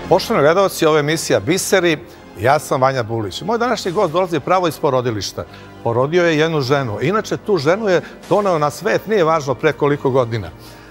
Poštovani gledalci, ovo je emisija Biseri. Ja sam Vanja Bulić. Moj današnji gost dolazi pravo iz porodilišta. Porodio je jednu ženu. Inače, tu ženu je doneo na svet, nije važno pre koliko godina.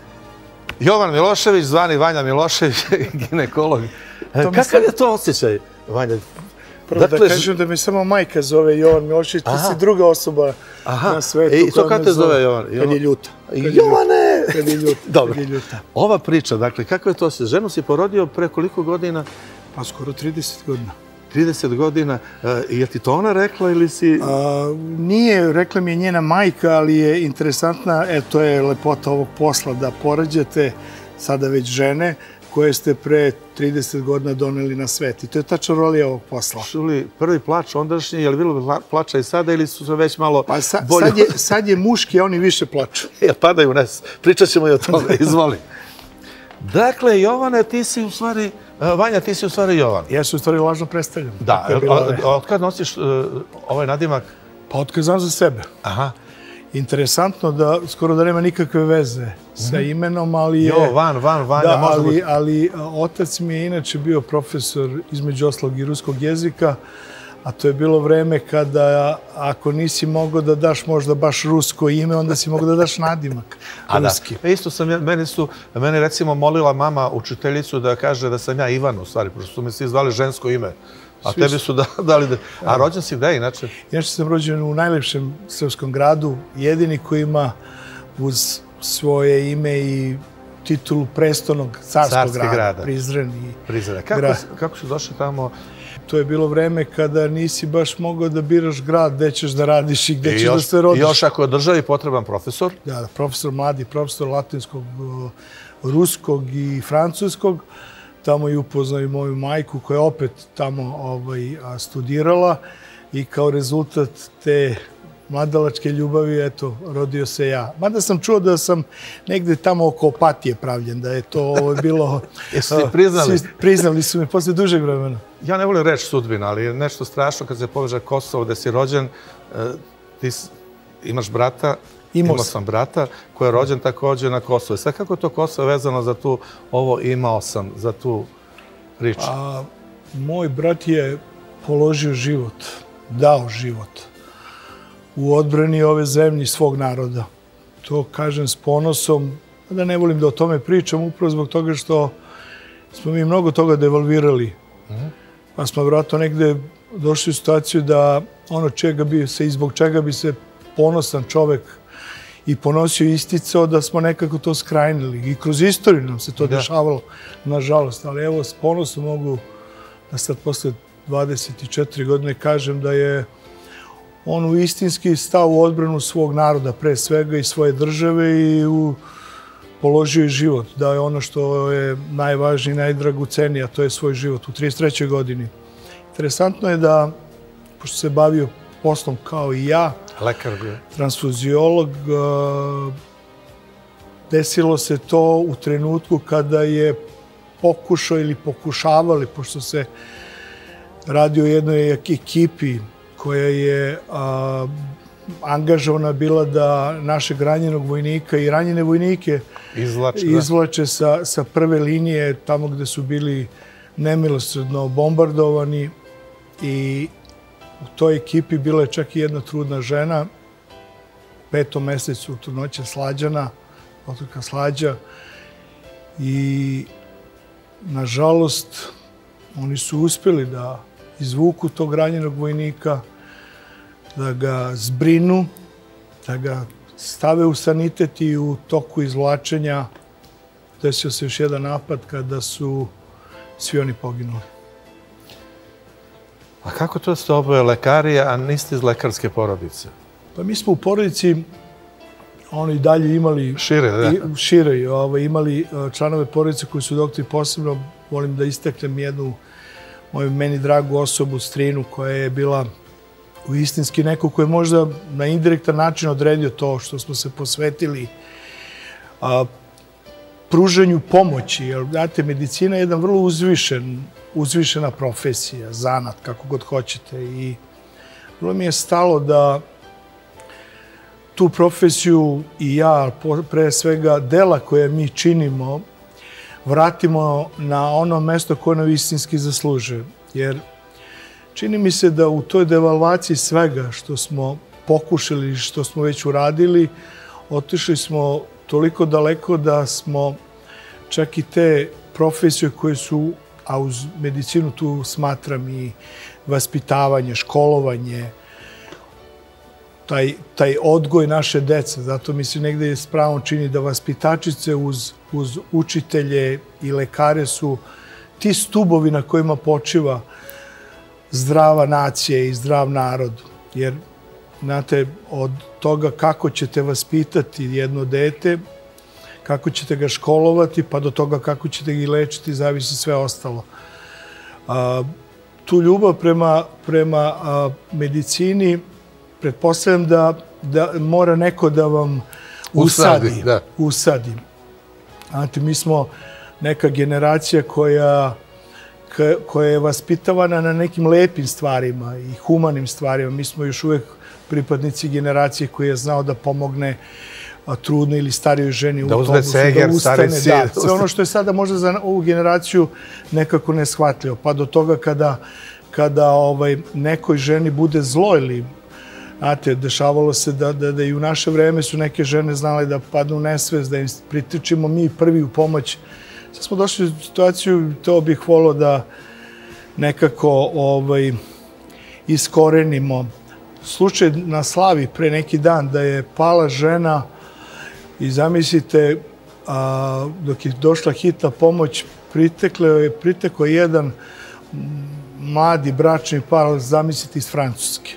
Jovan Milošević, zvani Vanja Milošević, ginekolog. Kakav je to osjećaj, Vanja? Prvo da kažem da me samo majka zove Jovan Milošević, ti si druga osoba na svetu. I to kada te zove Jovan? Kad je ljuta. Jovane! Kad je ljuta. Dobro. Ova priča, dakle, kako je to osjećaj? Ženu si porodio pre koliko godina? Pa skoro 30 godina. 30 godina. Je ti to ona rekla ili si... Nije, rekla mi je njena majka, ali je interesantna, to je lepota ovog posla, da porađate sada već žene koje ste pre 30 godina doneli na svet. I to je tačno rolija ovog posla. Čuli prvi plač ondašnji, je li bilo plača i sada ili su se već malo bolje? Sad je muški, a oni više plaču. Padaju nas. Pričat ćemo i o tome. Izvoli. Dakle, Jovane, ti si u stvari... Vanja, ti si u stvari Jovan. Ja se u stvari lažno predstavljam. Da, od kada nosiš ovaj nadimak? Pa od kada znam za sebe. Aha. Interesantno da skoro da nema nikakve veze sa imenom, ali je... Jovan, Vanja, možda... Ali otac mi je inače bio profesor između ostalog i ruskog jezika, a to je bilo vreme kada ako nisi mogao da daš možda baš rusko ime, onda si mogao da daš nadimak ruski. Isto sam, mene recimo molila mama učiteljicu da kaže da sam ja Ivan u stvari, pošto su me svi zvali žensko ime. A tebi su dali da... A rođen si gde inače? Inače sam rođen u najlepšem srpskom gradu, jedini koji ima uz svoje ime i titulu prestonog carskog grada. Prizren. Kako su došli tamo? To je bilo vreme kada nisi baš mogao da biraš grad gde ćeš da radiš i gde ćeš da se rodiš. I još ako je državi potreban profesor? Da, profesor, mladi profesor latinskog, ruskog i francuskog. Tamo je upoznao i moju majku koja je opet tamo studirala i kao rezultat te mladalačke ljubavi, eto, rodio se ja. Mada sam čuo da sam negde tamo oko Opatije pravljen, da je to bilo... Jesu ti priznali? Priznali su me posle dužeg vremena. Ja ne volim reći sudbina, ali je nešto strašno kad se poveže Kosovo, gde si rođen, ti imaš brata, imao sam brata koji je rođen također na Kosovo. Sad kako je to Kosovo vezano za tu, imao sam, za tu priču? Moj brat je položio život, dao život u odbrani ove zemlje svog naroda. To kažem s ponosom, da ne volim da o tome pričam, upravo zbog toga što smo mi mnogo toga devalvirali. Pa smo vjerojatno negde došli u situaciju da ono zbog čega bi se ponosan čovek i ponosio isticao, da smo nekako to skrajnili. I kroz istoriju nam se to dešavalo, nažalost. Ali evo, s ponosom mogu da sad posle 24 godine kažem da je on u istinski stao u odbranu svog naroda, pre svega i svoje države i položio je život. Da je ono što je najvažnije i najdragocenije, a to je svoj život u 33. godini. Interesantno je da, pošto se bavio poslom kao i ja, lekar bio, transfuziolog, desilo se to u trenutku kada je pokušao ili pokušavali, pošto se radi o jednoj ekipi koja je angažovana bila da našeg ranjenog vojnika i ranjene vojnike izvlače sa prve linije, tamo gde su bili nemilosrdno bombardovani. I u toj ekipi bila je čak i jedna trudna žena, 5. mesecu trudnoće Slađana, otroka Slađa. I, nažalost, oni su uspjeli da izvuku tog ranjenog vojnika, da ga zbrinu, da ga stave u sanitet i u toku izvlačenja desio se još jedan napad kada su svi oni poginuli. A kako to ste oboje lekari, a niste iz lekarske porodice? Pa mi smo u porodici, oni dalje imali... Šire, imali članove porodice koji su doktori. Posebno volim da istaknem jednu moju meni dragu osobu, strinu, koja je bila u istinski neko koji je možda na indirektan način odredio to što smo se posvetili pružanju pomoći. Jer, znate, medicina je jedan vrlo uzvišena profesija, zanat, kako god hoćete. I vrlo mi je stalo da tu profesiju i ja, pre svega dela koje mi činimo, vratimo na ono mesto koje nam istinski zaslužuje. Jer čini mi se da u toj devalvaciji svega što smo pokušali, što smo već uradili, otišli smo toliko daleko da smo čak i te profesije koje su, a uz medicinu tu smatram i vaspitavanje, školovanje, taj odgoj naše dece. Zato mi se negde s pravom čini da vaspitačice uz učitelje i lekare su ti stubovi na kojima počiva zdrava nacija i zdrav narod. Jer, znate, od toga kako ćete vaspitati jedno dete, kako ćete ga školovati, pa do toga kako ćete ga lečiti, zavisi sve ostalo. Tu ljubav prema medicini, pretpostavljam da mora neko da vam usadi. Znate, mi smo neka generacija koja je vaspitavana na nekim lepim stvarima i humanim stvarima. Mi smo još uvek pripadnici generacije koji je znao da pomogne trudnoj ili starijoj ženi u autobusu, da ustane. Sve ono što je sada možda za ovu generaciju nekako neshvatljivo. Pa do toga kada nekoj ženi bude zlo ili, znate, dešavalo se da i u naše vreme su neke žene znale da padnu u nesvest, da im pritičimo mi prvi u pomoć. Sad smo došli u situaciju, to bih volio da nekako iskorenimo. Slučaj na Slavi pre neki dan da je pala žena i zamislite, dok je došla hitna pomoć, pritekao jedan mladi bračni par, zamislite, iz Francuske.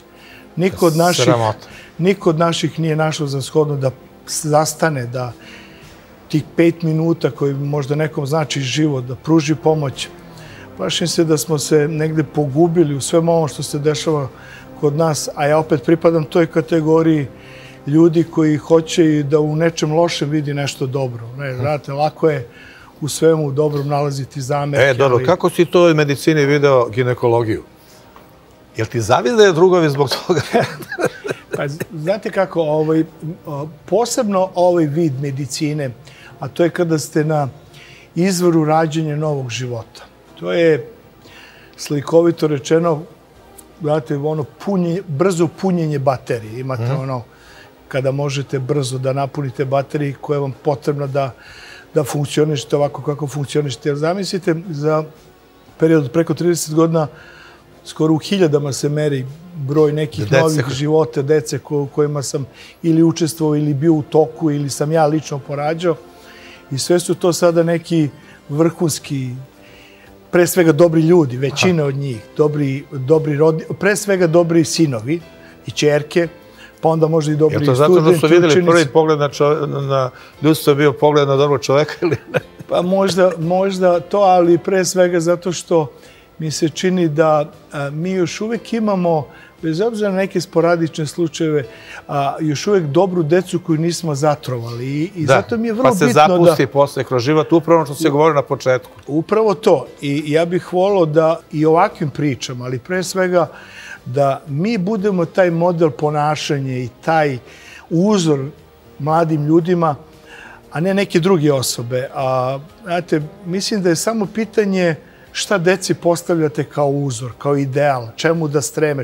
Niko od naših nije našao za shodno da zastane, da tih 5 minuta koji možda nekom znači život, da pruži pomoć. Plašim se da smo se negde pogubili u svem ovom što se dešava kod nas, a ja opet pripadam toj kategoriji ljudi koji hoće da u nečem lošem vidi nešto dobro. Znate, lako je u svemu dobrom nalaziti zamerke. Dobro, kako si to u medicini video ginekologiju? Jel ti zavide drugovi zbog toga? Znate kako, posebno ovaj vid medicine, a to je kada ste na izvoru rađenja novog života. To je slikovito rečeno, znate, brzo punjenje baterije. Imate ono, kada možete brzo da napunite baterije koja je vam potrebna da funkcionišete ovako kako funkcionišete. Jer zamislite, za period preko 30 godina skoro u hiljadama se meri broj nekih novih života, dece kojima sam ili učestvovao ili bio u toku ili sam ja lično porađao. I sve su to sada neki vrhunski, pre svega dobri ljudi, većina od njih, pre svega dobri sinovi i ćerke, pa onda možda i dobri studenti. Je to zato što su vidjeli prvi pogled na ljudstvo, bio pogled na dobrog čoveka ili ne? Pa možda to, ali pre svega zato što mi se čini da mi još uvek imamo, bez obzira na neke sporadične slučajeve, još uvek dobru decu koju nismo zatrovali. I zato mi je vrlo bitno da... Pa se zapusti posle kroz život, upravo što se govori na početku. Upravo to. I ja bih volio da i ovakvim pričama, ali pre svega da mi budemo taj model ponašanja i taj uzor mladim ljudima, a ne neke druge osobe. Znate, mislim da je samo pitanje šta deci postavljate kao uzor, kao ideal, čemu da streme,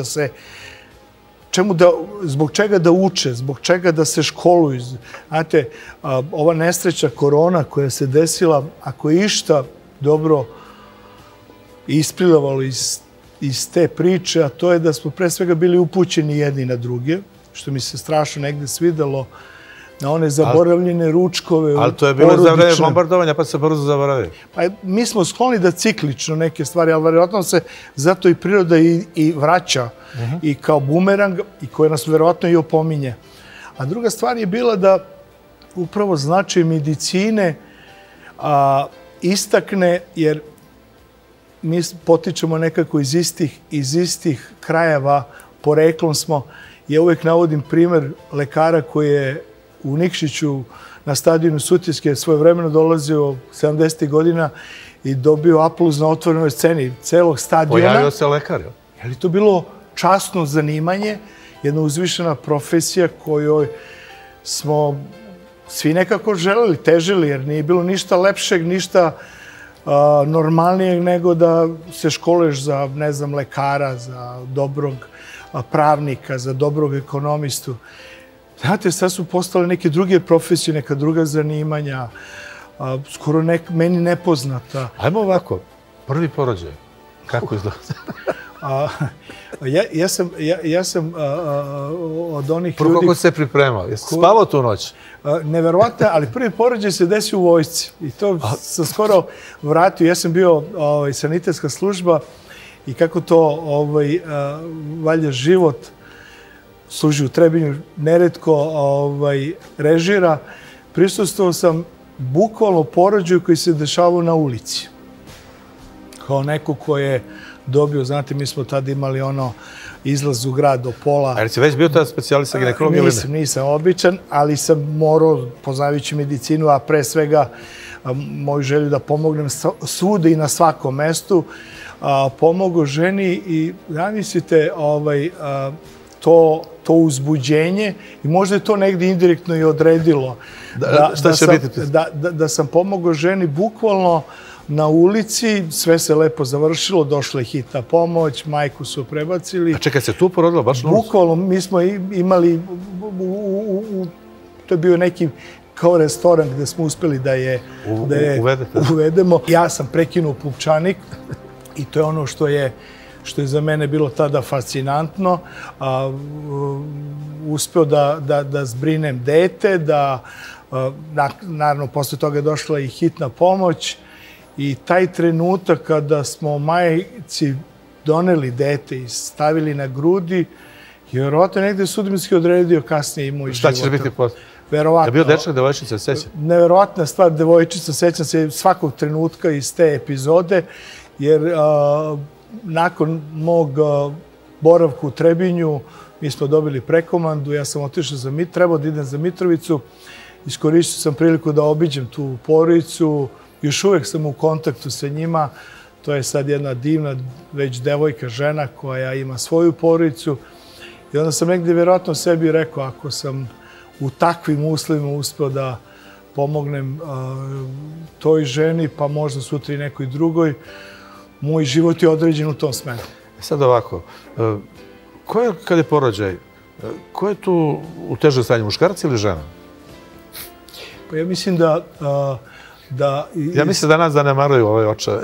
zbog čega da uče, zbog čega da se školuju. Znate, ova nesreća korona koja se desila, ako je išta dobro isplilavalo iz te priče, a to je da smo pre svega bili upućeni jedni na druge, što mi se strašno negde svidelo, na one zaboravljene ručkove. Ali to je bilo za vreme bombardovanja, pa se brzo zaboravio. Pa mi smo skloni da ciklično neke stvari, ali verovatno se zato i priroda i vraća i kao bumerang i koja nas verovatno i opominje. A druga stvar je bila da upravo značaj medicine istakne, jer mi potičemo nekako iz istih krajeva, poreklom smo. Ja uvek navodim primer lekara koji je u Nikšiću na stadionu Sutjeske svojevremeno dolazio 70. godina i dobio aplauz na otvorenoj sceni celog stadiona. Pojavio se lekar. Je li to bilo časno zanimanje, jedna uzvišena profesija kojoj smo svi nekako želeli, težili, jer nije bilo ništa lepšeg, ništa normalnijeg nego da se školuješ za, ne znam, lekara, za dobrog pravnika, za dobrog ekonomistu. Znate, sad su postale neke druge profesije, neka druga zanimanja, skoro meni nepoznata. Ajmo ovako, prvi porođaj, kako izgleda? Ja sam od onih ljudi... Prvo kako se pripremao? Jesi spavao tu noć? Neverovatno, ali prvi porođaj se desio u vojsci. I to sam skoro vratio. Ja sam bio sanitetska služba i kako to valjda život služi u Trebinju, neretko režira. Prisustvovao sam bukvalno porođaju koji se dešavao na ulici. Kao neko ko je dobio, znate, mi smo tada imali izlaz u grad do pola. A jer si već bio tada specijalista ginekolog ili ne? Nisam običan, ali sam morao, poznavajući medicinu, a pre svega moju želju da pomognem svude i na svakom mestu, pomogao ženi i zamislite to uzbuđenje i možda je to negdje indirektno i odredilo. Šta će biti? Da sam pomogao ženi bukvalno na ulici, sve se lepo završilo, došla je hitna pomoć, majku su prebacili. A čekaj, se tu porodila baš na ulici? Bukvalno, mi smo imali, to je bio neki kao restoran gde smo uspeli da je uvedemo. Ja sam prekinuo pupčanik i to je ono što je za mene bilo tada fascinantno. Uspeo da zbrinem dete, naravno, posle toga je došla i hitna pomoć i taj trenutak kada smo majci doneli dete i stavili na grudi, je verovatno negde sudbinski odredio kasnije i moj život. Šta će biti posle? Verovatno. Je bio dečak, devojčica, sećam? Neverovatna stvar, devojčica, sećam se svakog trenutka iz te epizode, jer nakon mog boravka u Trebinju mi smo dobili prekomandu, ja sam otišao trebao da idem za Mitrovicu, iskoristio sam priliku da obiđem tu porodicu, još uvek sam u kontaktu sa njima, to je sad jedna divna već devojka, žena koja ima svoju porodicu i onda sam negdje vjerojatno sebi rekao, ako sam u takvim uslovima uspeo da pomognem toj ženi, pa možda sutra i nekoj drugoj, moj život je određen u tom smeru. Sad ovako, kad je porođaj, ko je tu u težem stanju, muškarac ili žena? Pa ja mislim da... Ja mislim da nas zanemaruju ove očeve.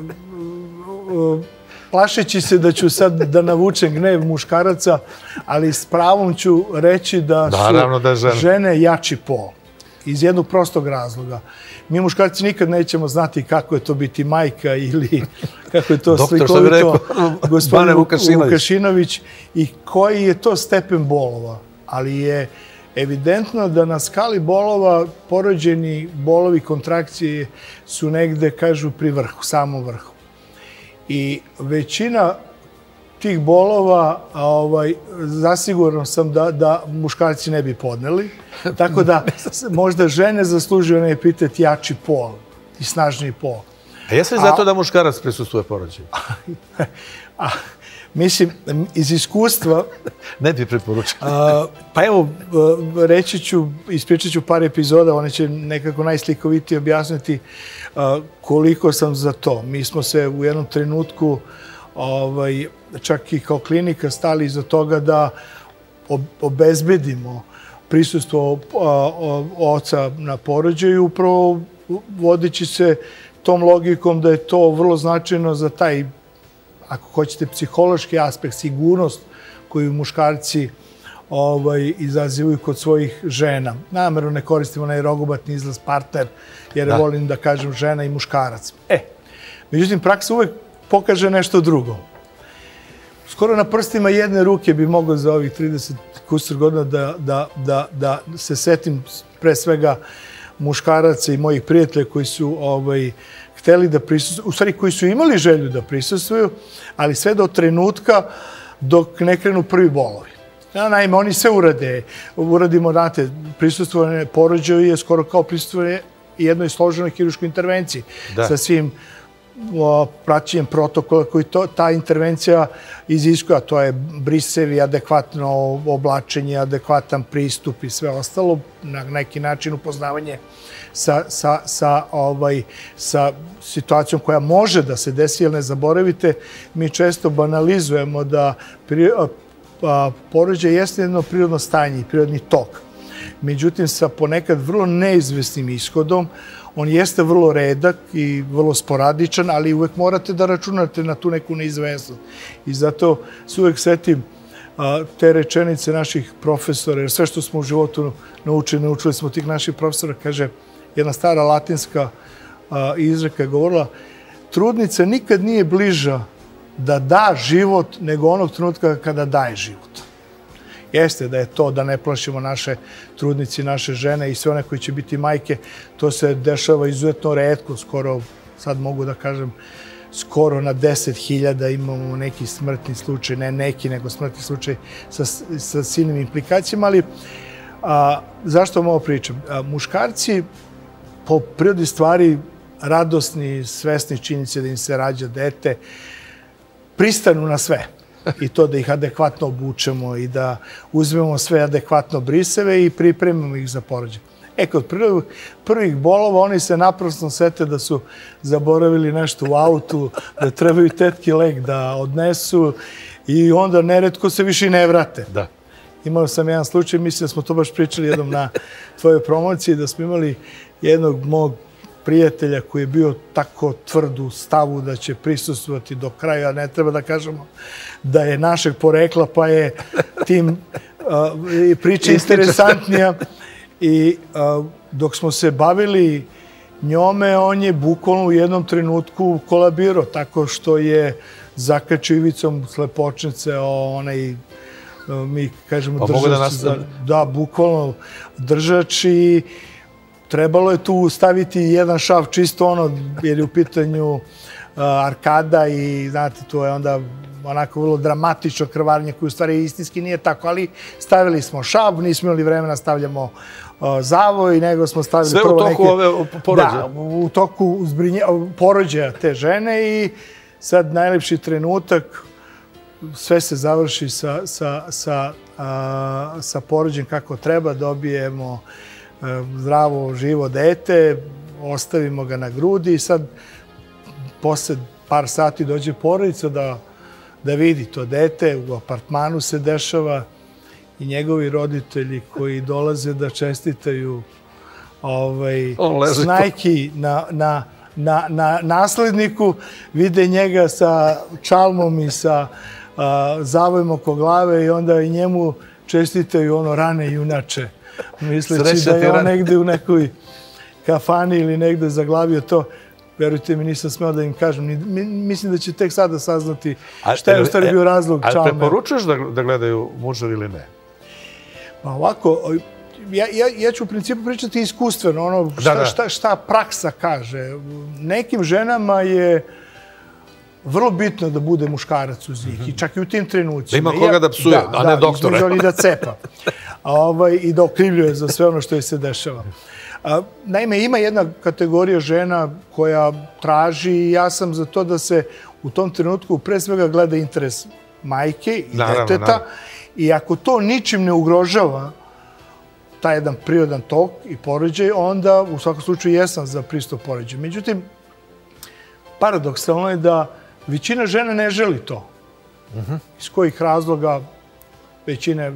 Plašeći se da ću sad da navučem gnev muškaraca, ali s pravom ću reći da su žene jači pol. Iz jednog prostog razloga. Mi muškarci nikad nećemo znati kako je to biti majka ili kako je to slikovito gospodin Vukašinović i koji je to stepen bolova. Ali je evidentno da na skali bolova porođeni bolovi kontrakcije su negde, kažu, pri vrhu, samom vrhu. I većina tih bolova, zasigurno sam da muškarci ne bi podneli. Tako da možda žene zaslužuju ne pitati jači pol i snažniji pol. A jesi li zato da muškarac prisustuje porođaju? Mislim, iz iskustva... Ne bi preporučio. Pa evo, ispričat ću par epizoda, one će nekako najslikovitije objasniti koliko sam za to. Mi smo se u jednom trenutku, čak i kao klinika, stali iza toga da obezbedimo prisustvo oca na porođaju, upravo vodeći se tom logikom da je to vrlo značajno za taj, ako hoćete, psihološki aspekt, sigurnost koju muškarci izazivaju kod svojih žena. Namerno ne koristimo onaj rogobatni izraz partner, jer volim da kažem žena i muškarac. Međutim, praksa uvek pokaže nešto drugo. Skoro na prstima jedne ruke bi mogao za ovih 30 kusur godina da se setim pre svega muškaraca i mojih prijatelja koji su hteli da prisustvuju, u stvari koji su imali želju da prisustvuju, ali sve do trenutka dok ne krenu prvi bolovi. Naime, oni sve uradimo, znate, prisustvovanje porođaju je skoro kao prisustvovanje jednoj složenoj hirurškoj intervenciji sa svim praćenjem protokola koji ta intervencija iziskuje, a to je brisevi, adekvatno oblačenje, adekvatan pristup i sve ostalo, na neki način upoznavanje sa situacijom koja može da se desi, jer ne zaboravite, mi često banalizujemo da porođaj jeste jedno prirodno stanje i prirodni tok. Međutim, sa ponekad vrlo neizvesnim ishodom, on jeste vrlo redak i vrlo sporadičan, ali uvek morate da računate na tu neku neizvesnost. I zato se uvek setim te rečenice naših profesora, jer sve što smo u životu naučili smo tih naših profesora, kaže, jedna stara latinska izreka je govorila, trudnica nikad nije bliža da da život nego onog trenutka kada daje život. Jeste da je to da ne plašimo naše trudnici, naše žene i sve one koji će biti majke, to se dešava izuzetno retko, skoro, sad mogu da kažem, skoro na 10.000 imamo neki smrtni slučaj, ne neki, nego smrtni slučaj sa silnim implikacijama, ali zašto vam ovo pričam? Muškarci po prirodi stvari radosni, svesni činjenice da im se rađa dete, pristanu na sve. I to da ih adekvatno obučemo i da uzmemo sve adekvatno briseve i pripremimo ih za porođaj. Kod prvih bolova oni se naprosto sete da su zaboravili nešto u autu, da trebaju tetki lek da odnesu i onda neretko se više i ne vrate. Da. Imao sam jedan slučaj, mislim da smo to baš pričali jednom na tvojoj promociji, da smo imali jednog mog prijatelja koji je bio tako tvrd u stavu da će prisustvovati do kraja, ne treba da kažemo da je našeg porekla, pa je tim priča interesantnija. I dok smo se bavili njome, on je bukvalno u jednom trenutku kolabirao, tako što je zakačio ivicom slepočnice mi kažemo držač, da, bukvalno držač i trebalo je tu staviti jedan šav čisto jer je u pitanju arkada i znate, to je onda onako vrlo dramatično krvarenje koje u stvari istinski nije tako, ali stavili smo šav, nismo imali vremena stavljamo zavoj, nego smo stavili sve u toku ove porođaja. Da, u toku porođaja te žene i sad najlepši trenutak, sve se završi sa porođajem kako treba, dobijemo zdravo, živo dete, ostavimo ga na grudi i sad posle par sati dođe porodica da vidi to dete, u apartmanu se dešava i njegovi roditelji koji dolaze da čestitaju snajki na nasledniku, vide njega sa čalmom i sa zavojem oko glave i onda i njemu čestitaju rane junače, misleći da je on negde u nekoj kafani ili negde zaglavio to. Verujte mi, nisam smeo da im kažem. Mislim da će tek sada saznati šta je u stvari bio razlog čalme. Ali preporučuješ da gledaju muževi ili ne? Pa ovako, ja ću u principu pričati iskustveno, šta praksa kaže. Nekim ženama je vrlo bitno da bude muškarac uz njih, i čak i u tim trenucima. Da ima koga da psuje, a ne doktore. Da, i da cepa. I da okrivljuje za sve ono što je se dešava. Naime, ima jedna kategorija žena koja traži i ja sam za to da se u tom trenutku pre svega gleda interes majke i deteta i ako to ničim ne ugrožava taj jedan prirodan tok i porođaj, onda u svakom slučaju jesam za pristup porođaju. Međutim, paradoksalno je da većina žena ne želi to. Iz kojih razloga većine,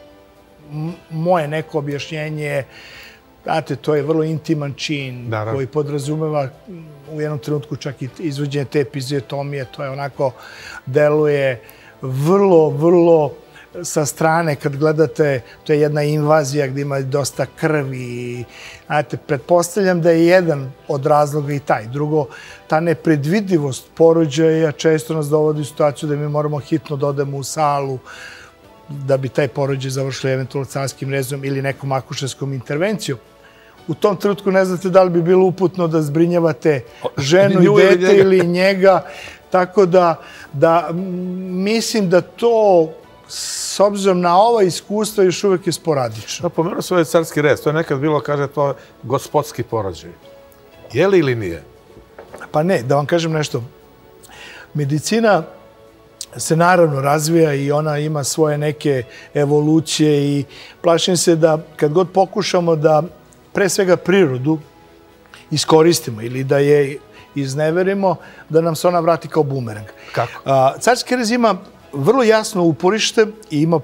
moje neko objašnjenje, znate, to je vrlo intiman čin koji podrazumeva u jednom trenutku čak i izvođenje te epiziotomije. To je onako, deluje vrlo, vrlo sa strane kad gledate, to je jedna invazija gdje ima dosta krvi. Znate, pretpostavljam da je jedan od razloga i taj. Drugo, ta nepredvidivost porođaja često nas dovodi u situaciju da mi moramo hitno da odemo u salu da bi taj porođaj završili eventualno carskim rezom ili nekom akušerskom intervencijom. U tom trenutku ne znate da li bi bilo uputno da zbrinjavate ženu i dete ili njega. Tako da mislim da to, s obzirom na ova iskustva, još uvek je sporadično. Pomenuo se ovaj carski rez. To je nekad bilo, kaže, to gospodski porođaj. Je li ili nije? Pa ne, da vam kažem nešto. Medicina se naravno razvija i ona ima svoje neke evolucije i plašim se da kad god pokušamo da pre svega prirodu iskoristimo ili da je izneverimo, da nam se ona vrati kao bumerang. Kako? Carski rez ima vrlo jasno uporište i ima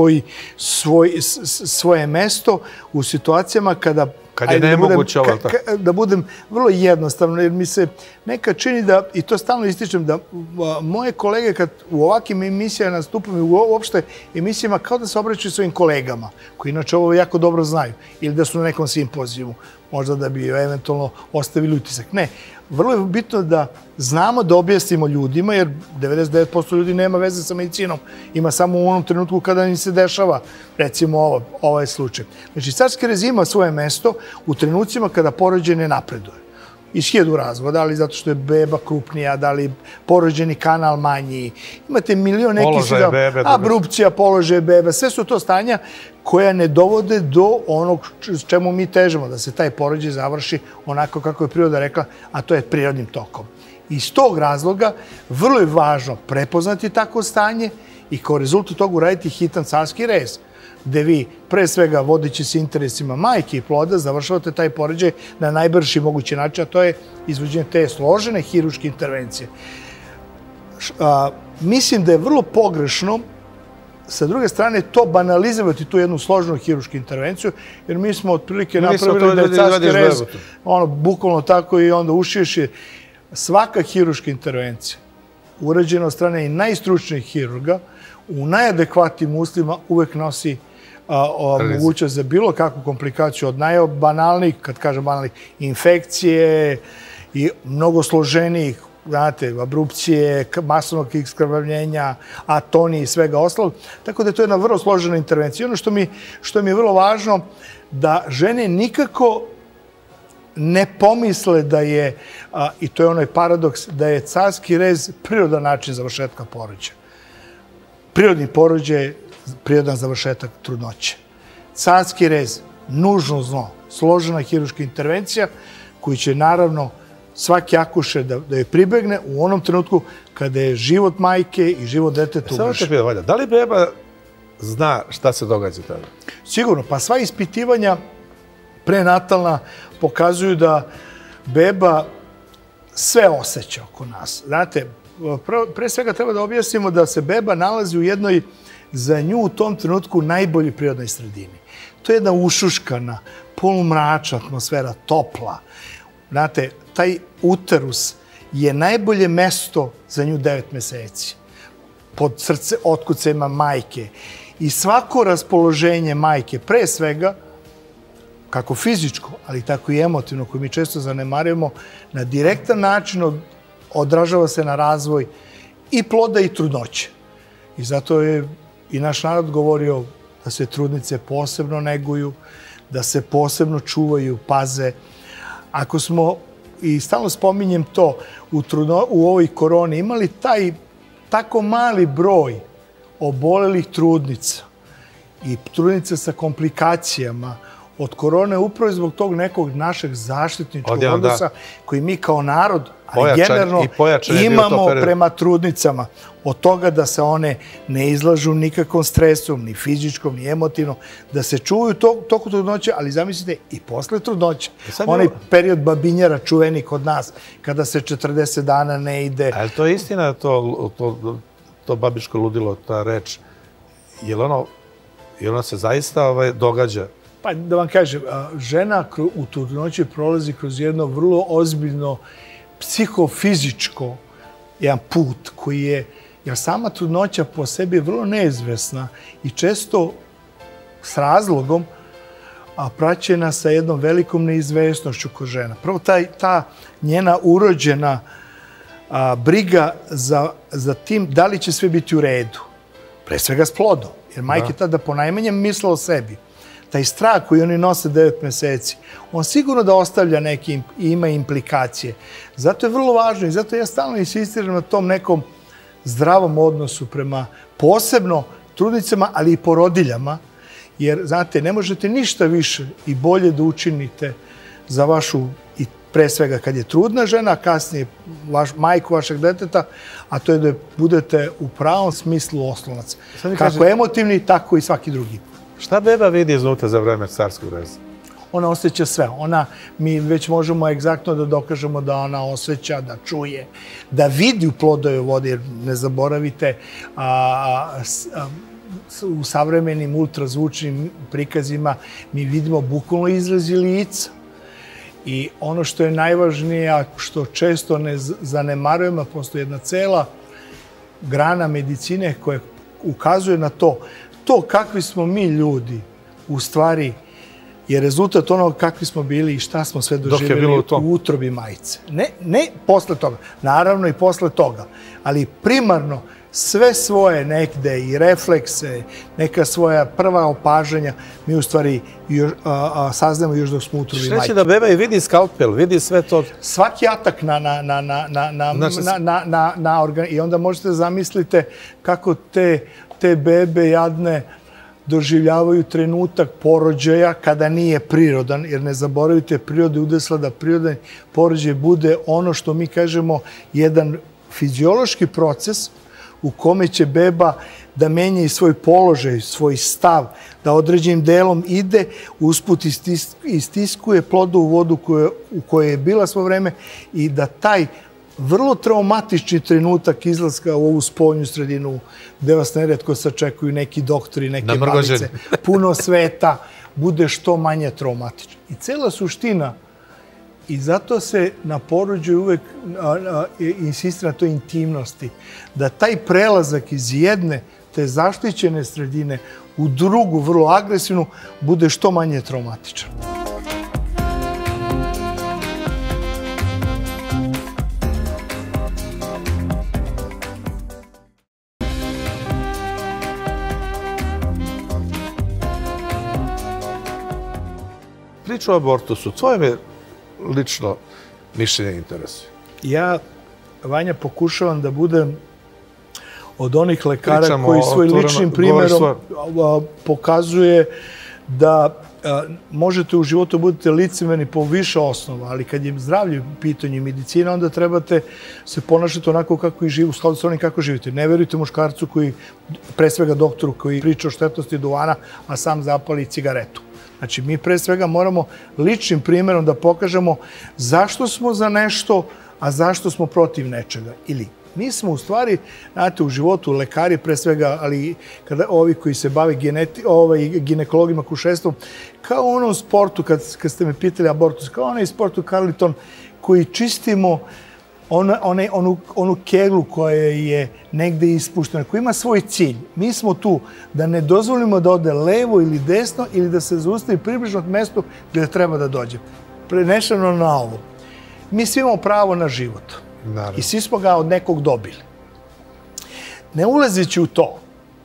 svoje mesto u situacijama kada... Kad je nemoguće ovo, tako? Da budem vrlo jednostavno, jer mi se nekad čini da, i to stalno ističem, da moje kolege kad u ovakvim emisijama nastupam i uopšte emisijama kao da se obraćaju svojim kolegama, koji inače ovo jako dobro znaju, ili da su na nekom simpozijumu, možda da bi eventualno ostavili utisak. Ne, vrlo je bitno da znamo da objasnimo ljudima, jer 99% ljudi nema veze sa medicinom. Ima samo u onom trenutku kada im se dešava, recimo ovaj slučaj. Znači, carski rez ima svoje mesto u trenucima kada porođaj ne napreduje. Iz 1000 razloga, da li zato što je beba krupnija, da li porođeni kanal manji. Imate milion nekih... Položaj bebe. Abrupcija, položaj bebe. Sve su to stanja koja ne dovode do onog čemu mi težimo, da se taj porođaj završi onako kako je priroda rekla, a to je prirodnim tokom. Iz tog razloga vrlo je važno prepoznati takvo stanje i kao rezultat toga uraditi hitan carski rez, gde vi, pre svega, vodeći se interesima majke i ploda, završavate taj porođaj na najbrži mogući način, a to je izvođenje te složene hirurške intervencije. Mislim da je vrlo pogrešno, sa druge strane, to banalizovati tu jednu složenu hiruršku intervenciju, jer mi smo otprilike napravili da je carski rez, bukvalno tako i onda ušiješ je. Svaka hirurška intervencija, urađena od strane i najstručnijih hirurga, u najadekvatnijim uslovima uvek nosi mogućnost za bilo kakvu komplikaciju od najbanalnijih, kad kažem banalnih, infekcije i mnogo složenijih, znate, abrupcije, masovnog iskrvavljenja, atonije i svega ostalog. Tako da je to jedna vrlo složena intervencija. Ono što mi je vrlo važno, da žene nikako ne pomisle da je, i to je onaj paradoks, da je carski rez prirodan način završetka porođaja. Prirodni porođaj je prirodan završetak trudnoće. Carski rez, nužno zlo, složena hirurška intervencija koju će naravno svaki akušer da je pribegne u onom trenutku kada je život majke i život deteta ugrožen. Samo te pitam, Valja, da li beba zna šta se događa tada? Sigurno, pa sva ispitivanja prenatalna pokazuju da beba sve osjeća oko nas. Znate, pre svega treba da objasnimo da se beba nalazi u jednoj za nju u tom trenutku najboljoj prirodnoj sredini. To je jedna ušuškana, polumračna atmosfera, topla. Znate, taj uterus je najbolje mesto za nju 9 meseci. Pod otkucajima majke. I svako raspoloženje majke, pre svega, kako fizičko, ali tako i emotivno, koje mi često zanemarujemo, na direktan način odražava se na razvoj i ploda i trudnoće. I zato je i naš narod govorio da se trudnice posebno neguju, da se posebno čuvaju, paze. Ako smo, i stalno spominjem to, u ovoj koroni imali taj tako mali broj obolelih trudnica i trudnica sa komplikacijama od korone, upravo zbog tog nekog našeg zaštitničkog odnosa koji mi kao narod, ali generalno imamo prema trudnicama. Od toga da se one ne izlažu nikakvom stresom, ni fizičkom, ni emotivnom, da se čuvaju toku trudnoće, ali zamislite i posle trudnoće. Onaj period babinjara čuveni kod nas, kada se 40 dana ne ide. Ali to je istina, to babičko ludilo, ta reč, je li ono se zaista događa? Pa da vam kažem, žena u trudnoći prolazi kroz jedno vrlo ozbiljno psihofizičko jedan put koji je, jer sama trudnoća po sebi je vrlo neizvesna i često s razlogom praćena sa jednom velikom neizvesnošću kod žena. Prvo ta njena urođena briga za tim da li će sve biti u redu. Pre svega s plodom, jer majke tada ponajmanje misle o sebi. Taj strah koji oni nose 9 meseci, on sigurno da ostavlja neke i ima implikacije. Zato je vrlo važno i zato ja stalno insistiram na tom nekom zdravom odnosu prema posebno trudnicama, ali i porodiljama, jer, znate, ne možete ništa više i bolje da učinite za vašu i pre svega kad je trudna žena, a kasnije majku vašeg deteta, a to je da budete u pravom smislu oslonac. Kako emotivni, tako i svaki drugi. Šta beba vidi iznutra za vreme carskog reza? Ona osjeća sve. Mi već možemo egzaktno da dokažemo da ona osjeća, da čuje, da vidi u plodovoj vodi, jer ne zaboravite, u savremenim ultrazvučnim prikazima mi vidimo bukvalno izrazi lica. I ono što je najvažnije, a što često ne zanemarujemo, postoji jedna cela grana medicine koja ukazuje na to kakvi smo mi ljudi u stvari je rezultat onoga kakvi smo bili i šta smo sve doživjeli u utrobi majce. Ne posle toga, naravno i posle toga, ali primarno sve svoje negde i reflekse, neka svoja prva opažanja, mi u stvari saznamo još dok smo u utrobi majke. Reći da beba i vidi skalpel, vidi sve to. Svaki atak na organ. I onda možete zamislite kako te bebe jadne doživljavaju trenutak porođaja kada nije prirodan, jer ne zaboravite, priroda je udesla da prirodan porođaj bude ono što mi kažemo jedan fiziološki proces u kome će beba da menja i svoj položaj, svoj stav, da određenim delom ide, usput istiskuje plodovu vodu u kojoj je bila svo vreme i da taj vrlo traumatični trenutak izlaska u ovu spoljnu sredinu, gde vas neretko sačekuju neki doktori, neke babice, puno sveta, bude što manje traumatično. I cela suština, i zato se na porođaju uvek insistira na toj intimnosti, da taj prelazak iz jedne, te zaštićene sredine, u drugu, vrlo agresivnu, bude što manje traumatičan. Priču o abortusu, tvoje me lično mišljenje interesuje. Ja, Vanja, pokušavam da budem od onih lekara koji svojim ličnim primjerom pokazuje da možete u životu budete licemerni po više osnova, ali kad je zdravlje u pitanju i medicina, onda trebate se ponašati onako kako i živu, u skladu sa onim kako živite. Ne verujte muškarcu koji, pre svega doktoru koji priča o štetnosti duvana, a sam zapali cigaretu. Znači, mi pre svega moramo ličnim primjerom da pokažemo zašto smo za nešto, a zašto smo protiv nečega. Ili mi smo u stvari, znate, u životu lekari pre svega, ali kada ovi koji se bave ginekologima, kušestvom, kao u onom sportu, kad ste me pitali abortus, kao onaj sportu Carliton, koji čistimo onu keglu koja je negde ispuštena, koja ima svoj cilj. Mi smo tu da ne dozvolimo da ode levo ili desno ili da se zaustavi približno od mestu gde treba da dođe. Prenešeno na ovo. Mi svi imamo pravo na život. I svi smo ga od nekog dobili. Ne ulazeći u to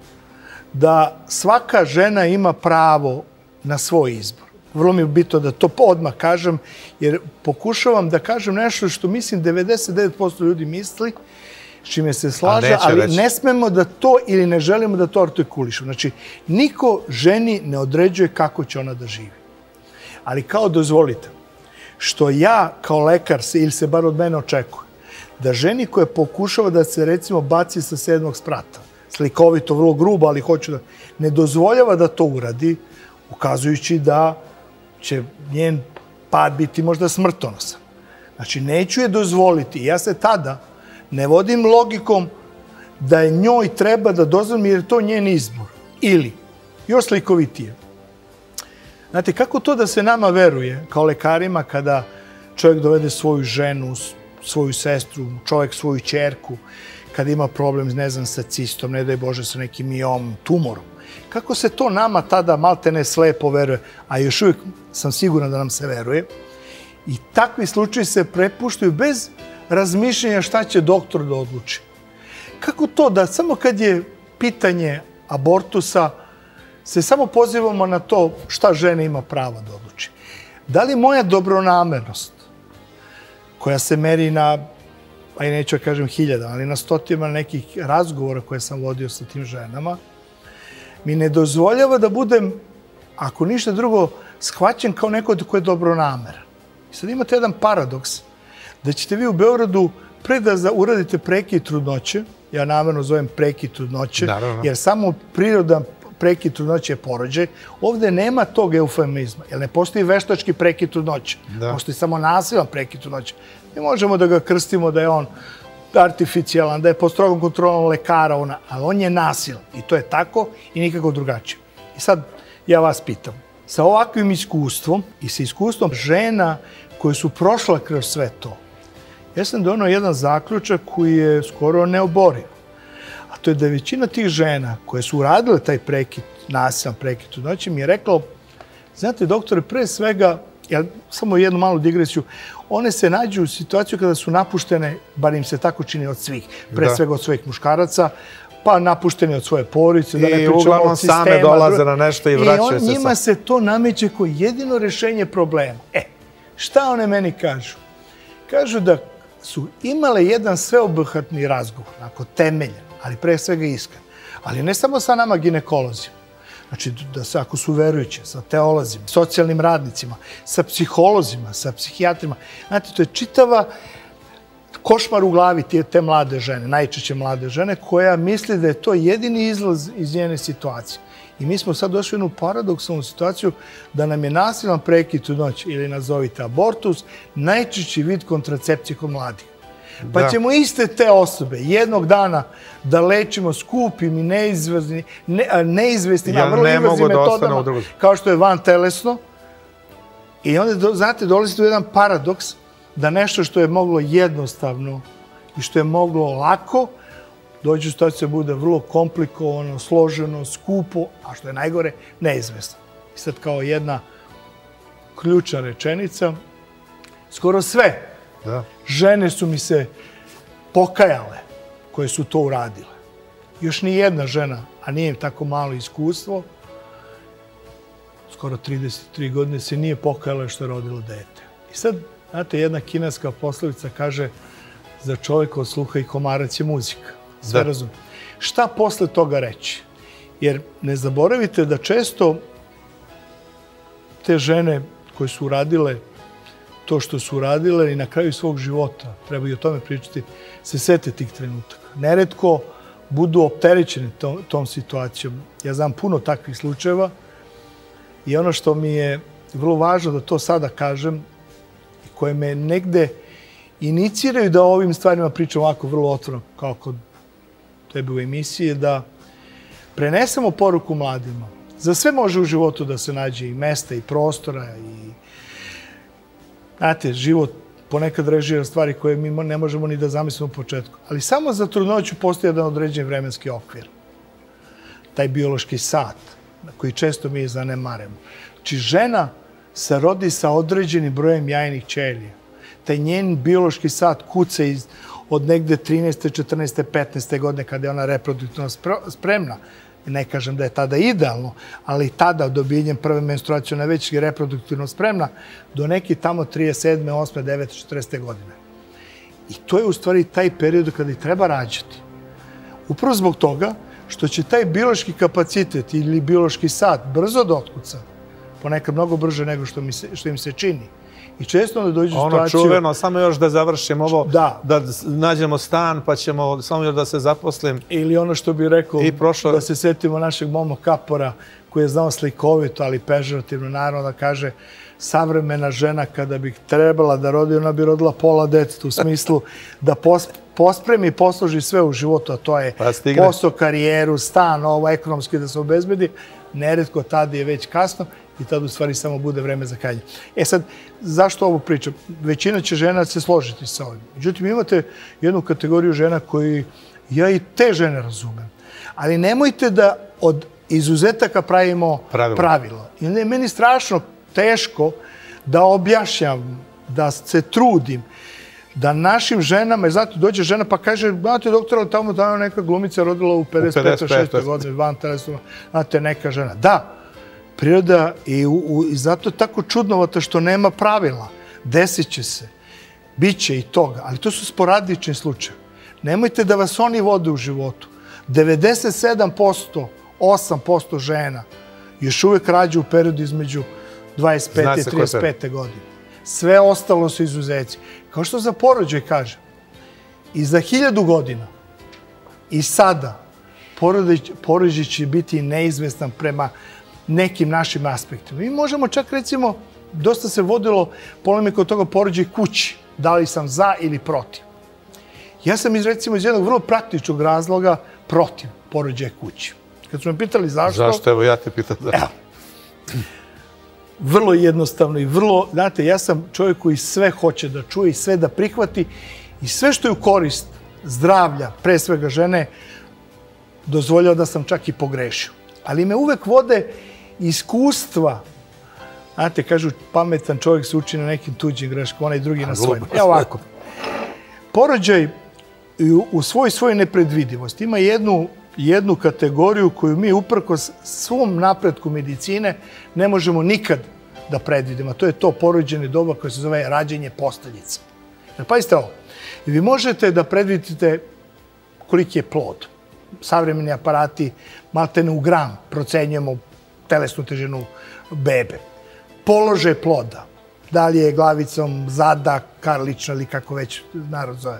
da svaka žena ima pravo na svoj izbor. Vrlo mi je bitno da to odmah kažem, jer pokušavam da kažem nešto što mislim 99% ljudi misli, s čime se slaže, ali ne smemo da to ili ne želimo da to artikulišemo. Znači, niko ženi ne određuje kako će ona da živi. Ali kao dozvolite, što ja kao lekar ili se bar od mene očekuje, da ženi koja pokušava da se recimo baci sa 7. sprata, slikovito, vrlo grubo, ali hoću da ne dozvoljava da to uradi, ukazujući da će njen pad biti možda smrtonosan. Znači, neću je dozvoliti. Ja se tada ne vodim logikom da je njoj treba da dozvolim jer je to njen izbor. Ili, još slikovitije. Znate, kako to da se nama veruje kao lekarima kada čovjek dovede svoju ženu, svoju sestru, čovjek svoju ćerku, kada ima problem, ne znam, sa cistom, ne daj Bože, sa nekim miomom, tumorom. Kako se to nama tada maltene slepo veruje, a još uvijek sam siguran da nam se veruje, i takvi slučaji se prepuštaju bez razmišljenja šta će doktor da odluči. Kako to da samo kad je pitanje abortusa se samo pozivamo na to šta žena ima pravo da odluči? Da li moja dobronamernost, koja se meri na, a i neću da kažem hiljada, ali na stotima nekih razgovora koje sam vodio sa tim ženama, mi ne dozvoljava da budem, ako ništa drugo, shvaćen kao neko ko je dobronameran. I sad imate jedan paradoks da ćete vi u Beogradu pre da uradite prekid trudnoće, ja namerno zovem prekid trudnoće, jer samo prirodan prekid trudnoće je porođaj, ovde nema tog eufemizma, jer ne postoji veštački prekid trudnoće, postoji samo nasilan prekid trudnoće. Mi možemo da ga krstimo da je on artificijalan, da je pod strogom kontrolom lekara, ali on je nasilan i to je tako i nikako drugačije. I sad ja vas pitam, sa ovakvim iskustvom i sa iskustvom žena koje su prošla kroz sve to, ja sam donao jedan zaključak koji je skoro neoboriv. A to je da je većina tih žena koje su uradile taj prekid, nasilan prekid trudnoće, mi je reklo, znate, doktore, pre svega, ja samo jednu malu digresiju, one se nađu u situaciju kada su napuštene, bar im se tako čini od svih, pre svega od svojih muškaraca, pa napušteni od svoje porodice, da ne pričamo od sistema. I uglavnom same dolaze na nešto i vraćaju se. Njima se to nameće kao jedino rešenje problema. Šta one meni kažu? Kažu da su imale jedan sveobuhvatni razgovor, onako temeljan, ali pre svega iskren. Ali ne samo sa nama ginekolozima. Znači, da se, ako su verujuće, sa teolozima, socijalnim radnicima, sa psiholozima, sa psihijatrima. Znate, to je čitava košmar u glavi te mlade žene, najčešće mlade žene, koja misli da je to jedini izlaz iz njene situacije. I mi smo sad došli u jednu paradoksalnu situaciju da nam je nasilan prekid trudnoće ili nazovite abortus najčešći vid kontracepcije kod mladih. Pa ćemo iste te osobe jednog dana da lečimo skupim i neizvesnim, a vrlo invazivnim metodama, kao što je vantelesno. I onda, znate, dolazite u jedan paradoks da nešto što je moglo jednostavno i što je moglo lako, dođe u situaciju da bude vrlo komplikovano, složeno, skupo, a što je najgore, neizvesno. I sad kao jedna ključna rečenica, skoro sve žene su mi se pokajale koje su to uradile. Još ni jedna žena, a nije im tako malo iskustvo, skoro 33 godine se nije pokajala što je rodila dete. I sad, znate, jedna kineska poslovica kaže za čovjeka od sluha i komarac je muzika. Sve razumije. Šta posle toga reći? Jer ne zaboravite da često te žene koje su uradile to što su uradile i na kraju svog života, treba i o tome pričati, se sete tih trenutaka. Neretko budu opterećeni tom situacijom. Ja znam puno takvih slučajeva i ono što mi je vrlo važno da to sada kažem, koje me negde iniciraju da o ovim stvarima pričam ovako vrlo otvoreno, kao kod tebe u emisiji, da prenesemo poruku mladima. Za sve može u životu da se nađe i mesta i prostora i, znate, život ponekad režira stvari koje mi ne možemo ni da zamislimo u početku. Ali samo za trudnoću postoji jedan određen vremenski okvir. Taj biološki sat, na koji često mi zanemaremo. Znači, žena se rodi sa određenim brojem jajnih ćelija. Taj njen biološki sat kuca od negde 13. 14. 15. godine kada je ona reproduktivno spremna. Ne kažem da je tada idealno, ali tada dobijanjem prve menstruacije ona već je reproduktivno spremna do neki tamo 37. 8. 9. 40. godine. I to je u stvari taj period kada i treba rađati. Upravo zbog toga što će taj biološki kapacitet ili biološki sat brzo da otkuca, ponekad mnogo brže nego što im se čini. I često onda dođu u situaciju... Ono čuveno, samo još da završim ovo, da nađemo stan pa ćemo samo još da se zaposlim. Ili ono što bih rekao, da se setimo našeg Momo Kapora koji je znao slikovito, ali pežorativno naravno da kaže savremena žena kada bi trebala da rodi, ona bi rodila pola deteta u smislu da pospremi i posloži sve u životu, a to je posao, karijeru, stan, ovo ekonomski da se obezbedi. Neretko tada je već kasno i tada u stvari samo bude vreme za kajanje. Sad, zašto ovo pričam? Većina će žena se složiti sa ovim. Međutim, imate jednu kategoriju žena koji ja i te žene razumem. Ali nemojte da od izuzetaka pravimo pravilo. I meni strašno teško da objašnjam, da se trudim, da našim ženama, znate, dođe žena pa kaže, znate, doktora, tamo neka glumica rodila u 55. 6. godine, van telesno, znate, neka žena. Da, priroda i zato je tako čudnovata što nema pravila. Desit će se, bit će i toga, ali to su sporadični slučaje. Nemojte da vas oni vode u životu. 97%, 8% žena još uvijek rađa u periodu između 25. i 35. godine. sve ostalo su izuzeci. Kao što za porođaj kažem, i za 1000 godina, i sada, porođaj će biti neizvestan prema nekim našim aspektima. Mi možemo čak, recimo, dosta se vodilo polemika od toga porođaj kući, da li sam za ili protiv. Ja sam, recimo, iz jednog vrlo praktičnog razloga protiv porođaja kući. Kad su me pitali zašto... Zašto? Evo, ja te pitam da. Evo. Vrlo jednostavno i vrlo... Znate, ja sam čovjek koji sve hoće da čuje i sve da prihvati i sve što je u korist zdravlja, pre svega žene, dozvoljava da sam čak i pogrešio. Ali me uvek vode iskustva. Znate, kažu, pametan čovjek se uči na nekim tuđim greškama, onaj drugi na svojim. Evo ovako. Porođaj u svojoj nepredvidivosti ima jednu kategoriju koju mi uprkos svom napretku medicine ne možemo nikad da predvidimo. To je to porođajno doba koje se zove rađenje posteljica. Jer pazite ovo, vi možete da predvidite koliki je plod. Savremeni aparati maltene u gram procenjujemo telesnu težinu bebe. Položaj ploda, da li je glavicom, zada, karlično ili kako već narod zove.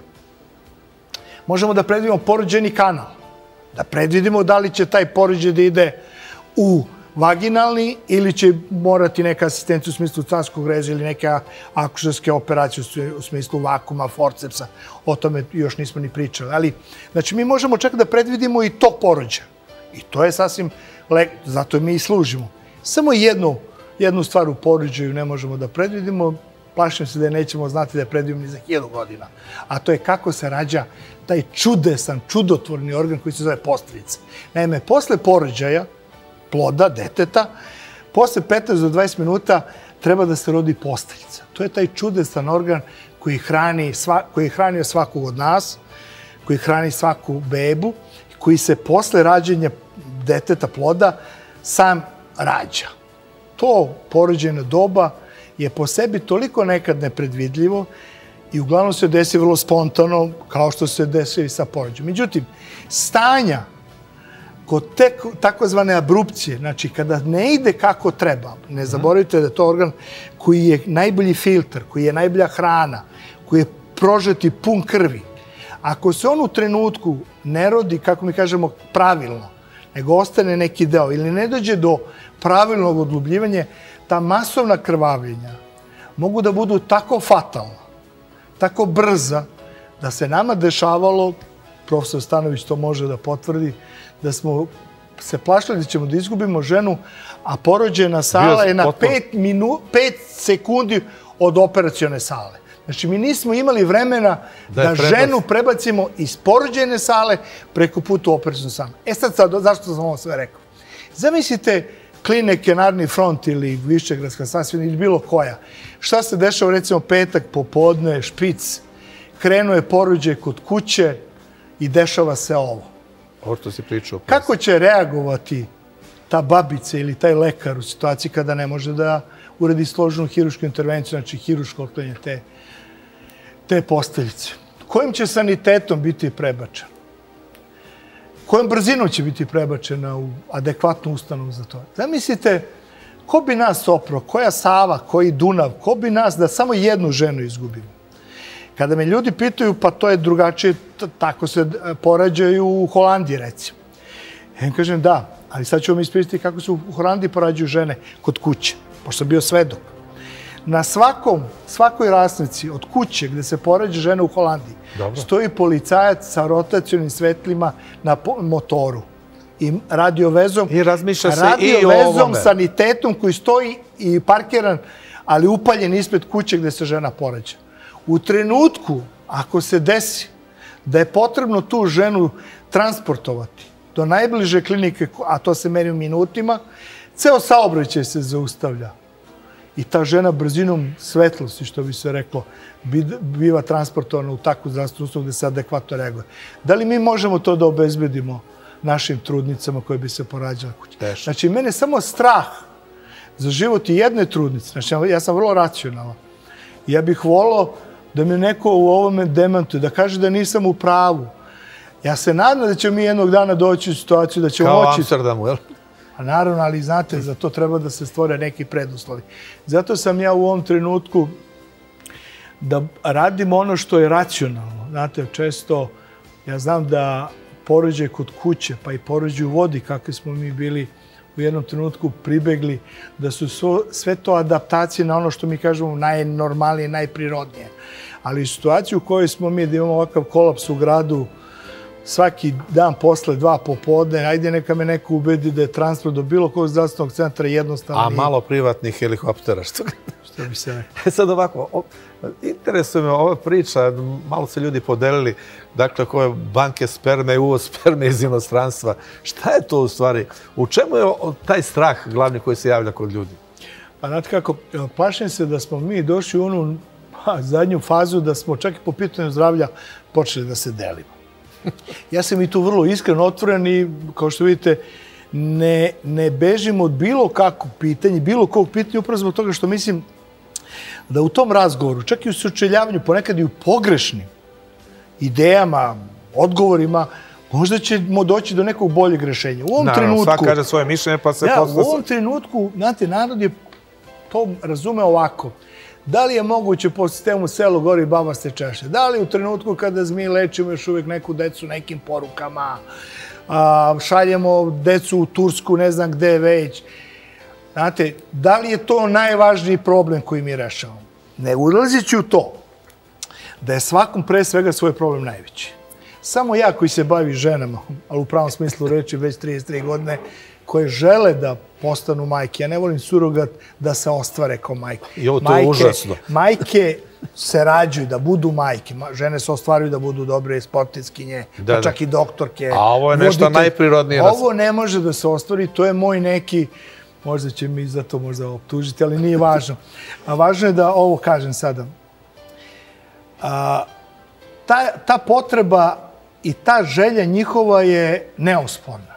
Možemo da predvidimo porođajni kanal, da predvidimo da li će taj porođaj da ide u vaginalni ili će morati neka asistencija u smislu carskog reza ili neke akušerske operacije u smislu vakuma, forcepsa. O tome još nismo ni pričali. Ali, znači, mi možemo čak da predvidimo i to porođaj. I to je sasvim, zato mi i služimo. Samo jednu stvar u porođaju ne možemo da predvidimo, plašim se da je nećemo znati da je predvidimo ni za 1000 godina. A to je kako se rađa taj čudesan, čudotvorni organ koji se zove posteljica. Naime, posle porođaja, ploda, deteta, posle 15 do 20 minuta treba da se rodi posteljica. To je taj čudesan organ koji je hranio svakog od nas, koji hrani svaku bebu, koji se posle rađenja deteta, ploda, sam rađa. To porođajno doba je po sebi toliko nekad nepredvidljivo i uglavnom se desi vrlo spontano, kao što se desi i sa porođajem. Međutim, stanja kod takozvane abrupcije, znači kada ne ide kako treba, ne zaboravite da je to organ koji je najbolji filter, koji je najbolja hrana, koji je prožet i pun krvi. Ako se on u trenutku ne rodi, kako mi kažemo, pravilno, nego ostane neki deo ili ne dođe do pravilnog odljubljivanja, ta masovna krvavljenja mogu da budu tako fatalna, tako brza, da se nama dešavalo, profesor Stanović to može da potvrdi, da smo se plašili da ćemo da izgubimo ženu, a porođajna sala je na 5 sekundi od operacione sale. Znači, mi nismo imali vremena da ženu prebacimo iz porođajne sale preko puta u operacionu salu. Sad, zašto sam ovo sve rekao? Zamislite klinike Narni front ili Višegradska sasvina ili bilo koja. Šta se dešava, recimo, petak, popodne, špic, krenuo je porođaj kod kuće i dešava se ovo. Ovo što si pričao. Kako će reagovati ta babica ili taj lekar u situaciji kada ne može da uredi složenu hirušku intervenciju, znači hiruško otklanjanje te posteljice? Kojim će sanitetom biti prebačen? Kojom brzinom će biti prebačena u adekvatnu ustanovu za to? Zamislite, ko bi nas oprao, koja Sava, koji Dunav, ko bi nas da samo jednu ženu izgubimo? Kada me ljudi pitaju, pa to je drugačije, tako se porađaju u Holandiji, recimo. Ja im kažem, da, ali sad ću vam ispitati kako se u Holandiji porađaju žene kod kuće, pošto sam bio svedok. Na svakoj rasnici od kuće gde se porađa žena u Holandiji stoji policajac sa rotacionim svetlima na motoru i radiovezom. I razmišlja se i o ovome. Radiovezom, sanitetom koji stoji i parkiran, ali upaljen ispred kuće gde se žena porađa. U trenutku, ako se desi da je potrebno tu ženu transportovati do najbliže klinike, a to se meri u minutima, ceo saobraćaj se zaustavlja. I ta žena brzinom svetlosti, što bi se reklo, biva transportovana u takvu zdravstvenu ustanovu gde se adekvatno reaguje. Da li mi možemo to da obezbedimo našim trudnicama koje bi se porađale kući? Znači, mene samo strah za život i jedne trudnice. Znači, ja sam vrlo racionalan. Ja bih volao da mi neko u ovome demantuje, da kaže da nisam u pravu. Ja se nadam da ćemo mi jednog dana doći u situaciju da ćemo moći... Kao Amsterdamu, jel? A naravno, ali znate, za to treba da se stvore neki preduslovi. Zato sam ja u ovom trenutku da radimo ono što je racionalno. Znate, često ja znam da porođaj kod kuće, pa i porođaj u vodi, kakvi smo mi bili u jednom trenutku pribegli, da su sve to adaptacije na ono što mi kažemo najnormalnije, najprirodnije. Ali u situaciji u kojoj smo mi da imamo ovakav kolaps u gradu svaki dan posle 2 popodne, ajde neka me neko ubedi da je transport do bilo kog zdravstvenog centra jednostavno. A malo privatnih helikoptera, što bi se rekao. Sad ovako, interesuje me ova priča, malo se ljudi podelili, dakle, koje banke sperme, uvoz sperme iz inostranstva. Šta je to u stvari? U čemu je taj strah glavni koji se javlja kod ljudi? Pa znate kako, plašim se da smo mi došli u onu zadnju fazu da smo čak i po pitanju zdravlja počeli da se delimo. Ja sam i tu vrlo iskren, otvoren i, kao što vidite, ne bežim od bilo kakvog pitanja, bilo kog pitanja, upravo zbog toga što mislim da u tom razgovoru, čak i u sučeljavanju, ponekad i u pogrešnim idejama, odgovorima, možda ćemo doći do nekog boljeg rešenja. U ovom trenutku... Svak kaže svoje mišljenje, pa se... U ovom trenutku, znate, narod je to razume ovako. Da li je moguće po sistemu selo gori baba se češe? Da li u trenutku kada mi lečimo još uvijek neku decu nekim porukama, šaljemo decu u Tursku, ne znam gde već. Znate, da li je to najvažniji problem koji mi rešavamo? Ne ulazeći u to da je svakom pre svega svoj problem najveći. Samo ja koji se bavi ženama, ali u pravom smislu reči već 33 godine, koje žele da postanu majke. Ja ne volim surogat da se ostvare kao majke. I ovo to je užasno. Majke se rađuju da budu majke. Žene se ostvaruju da budu dobre sportistkinje, pa čak i doktorke. A ovo je nešto najprirodnije. Ovo ne može da se ostvari. To je moj neki... Možda će mi za to možda optužiti, ali nije važno. A važno je da ovo kažem sada. Ta potreba i ta želja njihova je neosporna.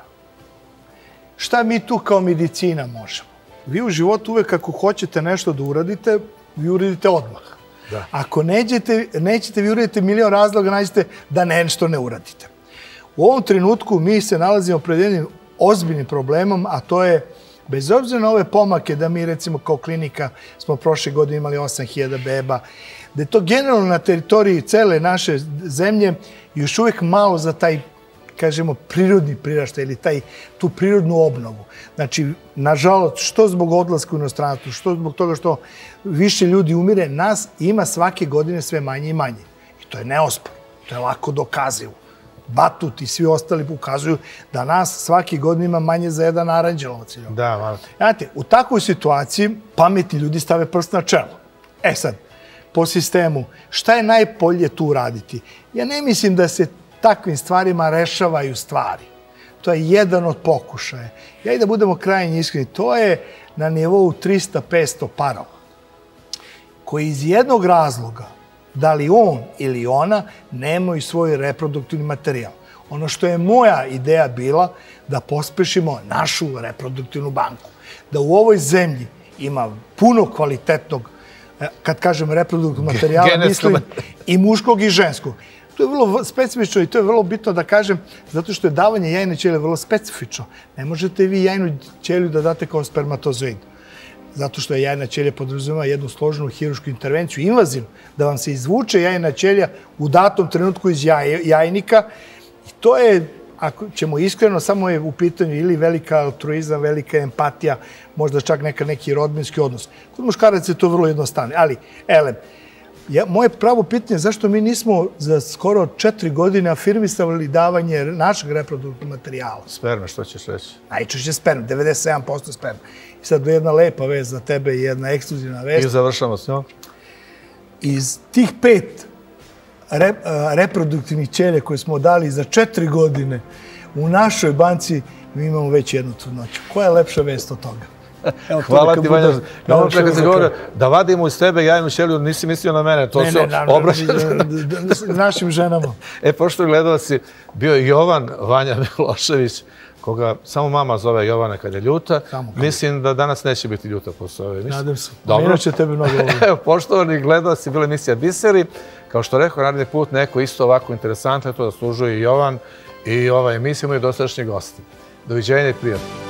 Šta mi tu kao medicina možemo? Vi u životu uvek ako hoćete nešto da uradite, vi uradite odmah. Ako nećete, vi uradite milion razloga, nađete da nešto ne uradite. U ovom trenutku mi se nalazimo pred jednim ozbiljnim problemom, a to je, bez obzira na ove pomake da mi recimo kao klinika smo prošle godine imali 8000 beba, da je to generalno na teritoriji cele naše zemlje još uvijek malo za taj, kažemo, prirodni priraštaj ili tu prirodnu obnovu. Znači, nažalost, što zbog odlaska u inostranstvo, što zbog toga što više ljudi umire, nas ima svake godine sve manje i manje. I to je neosporno, to je lako dokazivo. Batut i svi ostali ukazuju da nas svake godine ima manje za jedan aranđelovac. Da, malo. Znate, u takvoj situaciji pametni ljudi stave prst na čelo. E sad, po sistemu, šta je najbolje tu raditi? Ja ne mislim da se takvim stvarima rešavaju stvari. To je jedan od pokušaja. Ja i da budemo krajnje iskreni, to je na nivou 300-500 parova koji iz jednog razloga, da li on ili ona, nemaju svoj reproduktivni materijal. Ono što je moja ideja bila da pospešimo našu reproduktivnu banku. Da u ovoj zemlji ima puno kvalitetnog, kad kažem reproduktivnog materijala, mislim i muškog i ženskog. To je vrlo specifično i to je vrlo bitno da kažem, zato što je davanje jajne ćelije vrlo specifično. Ne možete vi jajnu ćeliju da date kao spermatozoid. Zato što je jajna ćelija podrazumeva jednu složenu hirušku intervenciju, invazivnu, da vam se izvuče jajna ćelija u datom trenutku iz jajnika. I to je, ako ćemo iskreno, samo je u pitanju ili velika altruizam, velika empatija, možda čak neki rodbinski odnos. Kod muškaraca je to vrlo jednostavno. Ali, moje pravo pitanje je zašto mi nismo za skoro 4 godine afirmisali davanje našeg reproduktivnog materijala. Sperme, što ćeš reći? Najčešće sperme, 97% sperme. I sad jedna lepa vest za tebe i jedna ekskluzivna vest. I završamo s njom. Iz tih 5 reproduktivnih ćelija koje smo dali za 4 godine u našoj banci, mi imamo već jednu trudnoću. Koja je lepša vest od toga? Hvala ti, Vanja. Ja vam čekaj se govorio, da vadimo iz tebe jajnu ćeliju, nisi mislio na mene, to se obraća našim ženama. Pošto gledalci, bio je Jovan Vanja Milošević, koga samo mama zove Jovana kad je ljuta. Mislim da danas neće biti ljuta posle ove emisije. Nadam se. Inače tebe mnogo volim. Evo, poštovani gledalci, bila emisija Biseri. Kao što rekao, naredni put neko isto ovako interesantno, to zaslužuje i Jovan i ova emisija imaju dosadašnji gosti. Doviđenja i prijatno.